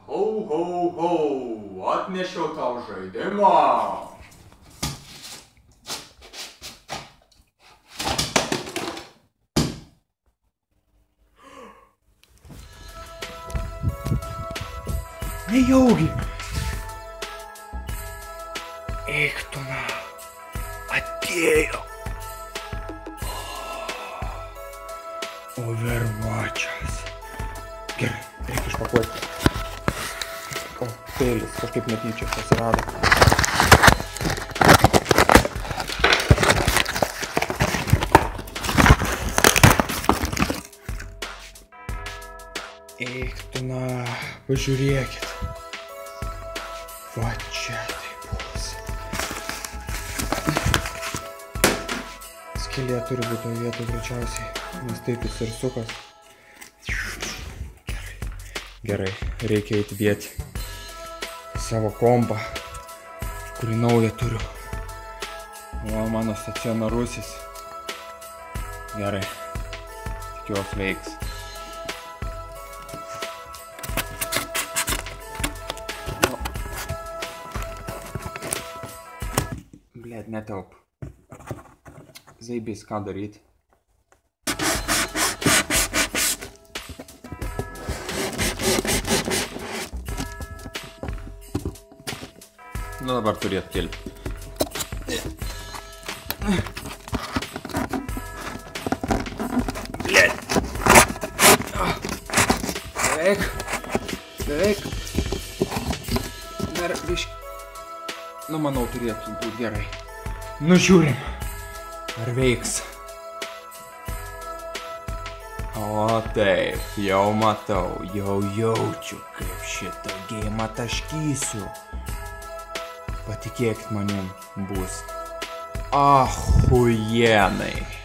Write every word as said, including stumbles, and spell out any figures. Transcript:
Ho, ho, ho, atnešiau tau žaidimą. Nejaugi. Eik tu na. Atėjo. Overwatch'as. Gerai, reikia išpakuoti. O, peilis kažkaip netyčia atsirado. Eik tu na, pažiūrėkit. Va čia tai bus. Skylė turi būti toje vietoje greičiausiai, nes taip jis ir sukas. Gerai, gerai, reikia eiti dėti savo kompą, kurį naują turiu. O mano stacionarusis. Gerai, tikiuosi veiks. Blėt, netelp. Zaibys, ką daryt? Nu dabar turėtų tilpti. Blėt. Beveik. Beveik. Dar biškį. Nu, manau, turėtų būti gerai. Nu, žiūrim. Ar veiks? O taip, jau matau, jau jaučiu, kaip šitą geimą taškysiu. Patikėkit manim, bus achujienai.